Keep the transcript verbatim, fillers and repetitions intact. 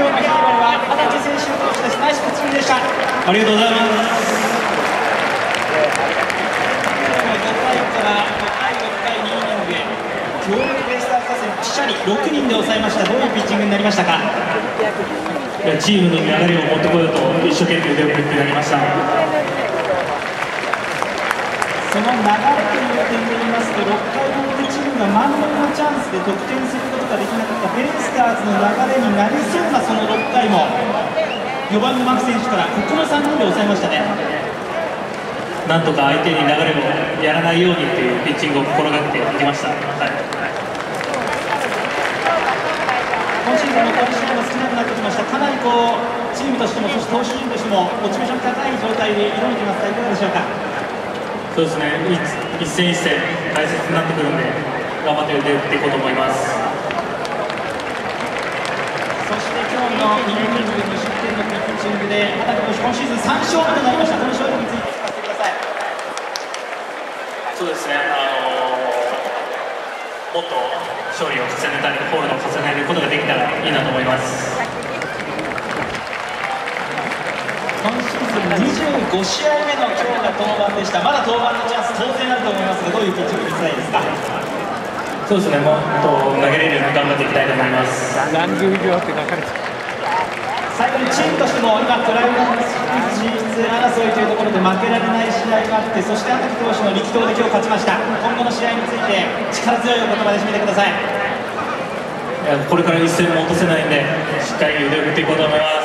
今日のヒーローは畑選手の投手です。ナイスピッチングでした。 ありがとうございます。 ごかいからごかいろっかいにイニングで強力ベイスターズ打線ピシャリろくにんで抑えました。どういうピッチングになりましたか？ いやチームの流れを持ってこようと一生懸命腕を振って投げました。 その流れという点で言いますと、ろっかいの表チームが満塁のチャンスで得点することができなかったベイスターズの流れになりそうなそのろっかいもよばんの牧選手からここのさんにんで抑えましたね。 なんとか相手に流れをやらないようにというピッチングを心がけていきました。はい、 今シーズンのポジションが少なくなってきました。かなりこうチームとしてもそして投手陣としてもモチベーション高い状態で挑んでいますが、いかがでしょうか？ そうですね、一戦一戦大切になってくるんで頑張って腕を振っていこうと思います。 そして今日のにイニング無失点のピッチングで畠投手今シーズンさん勝目となりました。この勝利について聞かせてください。 そうですね、あのー、もっと勝利を重ねたりホールドを重ねることができたらいいなと思います。 今シーズンにじゅうごしあいめの今日が登板でした。まだ登板のチャンス当然あると思いますが、どういうピッチングにしたいですか？ そうですね、もっと投げれるように頑張っていきたいと思います。 何十秒って書かれて最後にチームとしても今クライマックス進出争いというところで負けられない試合があって、そして畠投手の力投で今日勝ちました。今後の試合について力強いお言葉で締めてください。 いやこれから一戦も落とせないんでしっかり腕を振っていこうと思います。